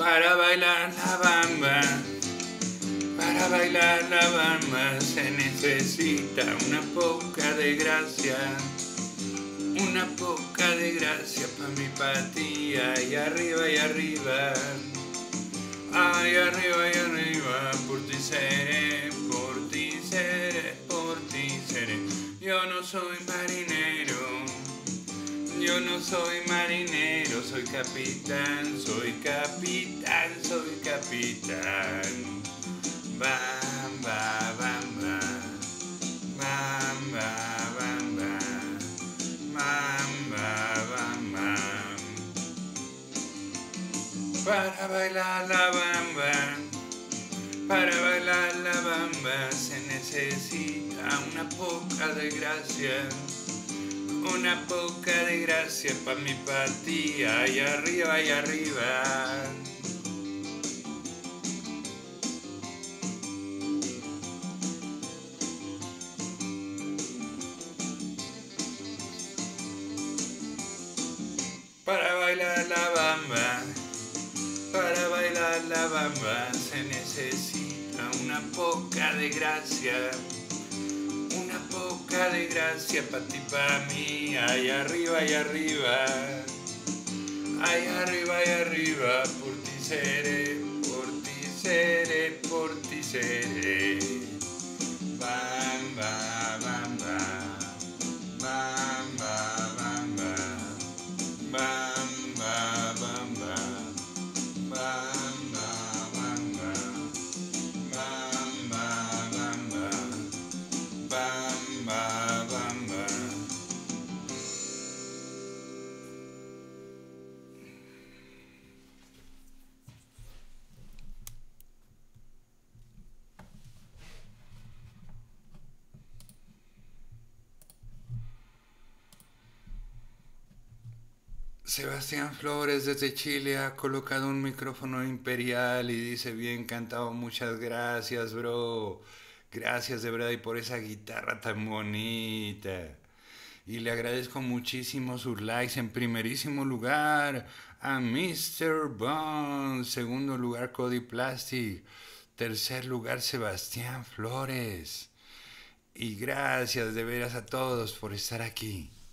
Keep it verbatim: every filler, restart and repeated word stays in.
Para bailar la bamba, para bailar la bamba se necesita una poca de gracia, una poca de gracia pa' mi patía, y arriba y arriba, ay arriba y arriba, por ti seré, por ti seré, por ti seré. Yo no soy marinero, yo no soy marinero, soy capitán, soy capitán, soy capitán. Bamba, bamba, bamba, bamba, bamba, bamba. Para bailar la bamba, para bailar la bamba se necesita una poca de gracia, una poca de gracia pa' mi patía, y arriba y arriba. Para bailar la bamba, para bailar la bamba se necesita una poca de gracia, una poca de gracia pa' ti, pa' mí, ay arriba y arriba, ay arriba y arriba, por ti seré, por ti seré, por ti seré. Bamba, bamba, bamba, bamba, bamba, bamba, bamba, bamba, bamba, bamba, bamba, bamba. Sebastián Flores desde Chile ha colocado un micrófono imperial y dice: bien cantado, muchas gracias, bro. Gracias de verdad y por esa guitarra tan bonita. Y le agradezco muchísimo sus likes. En primerísimo lugar a mister Bond. Segundo lugar Cody Plastic. Tercer lugar Sebastián Flores. Y gracias de veras a todos por estar aquí.